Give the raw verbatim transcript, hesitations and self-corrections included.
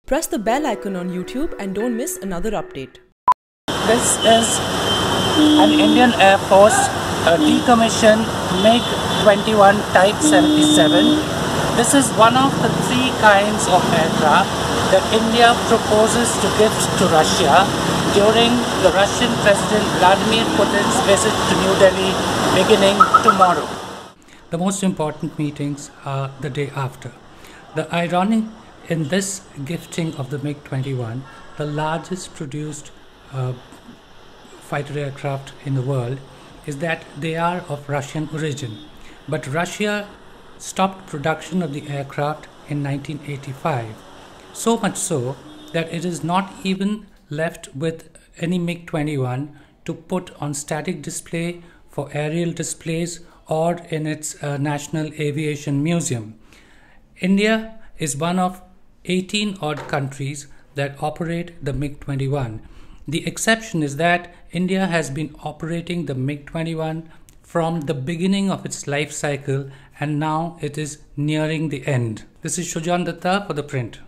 Press the bell icon on YouTube and don't miss another update. This is an Indian Air Force uh, decommissioned MiG twenty-one Type seventy-seven. This is one of the three kinds of aircraft that India proposes to gift to Russia during the Russian President Vladimir Putin's visit to New Delhi beginning tomorrow. The most important meetings are the day after. The irony in this gifting of the MiG twenty-one, the largest produced uh, fighter aircraft in the world, is that they are of Russian origin. But Russia stopped production of the aircraft in nineteen eighty-five. So much so that it is not even left with any MiG twenty-one to put on static display for aerial displays or in its uh, National Aviation Museum. India is one of eighteen odd countries that operate the MiG twenty-one. The exception is that India has been operating the MiG twenty-one from the beginning of its life cycle, and now it is nearing the end. This is Shujan Datta for The Print.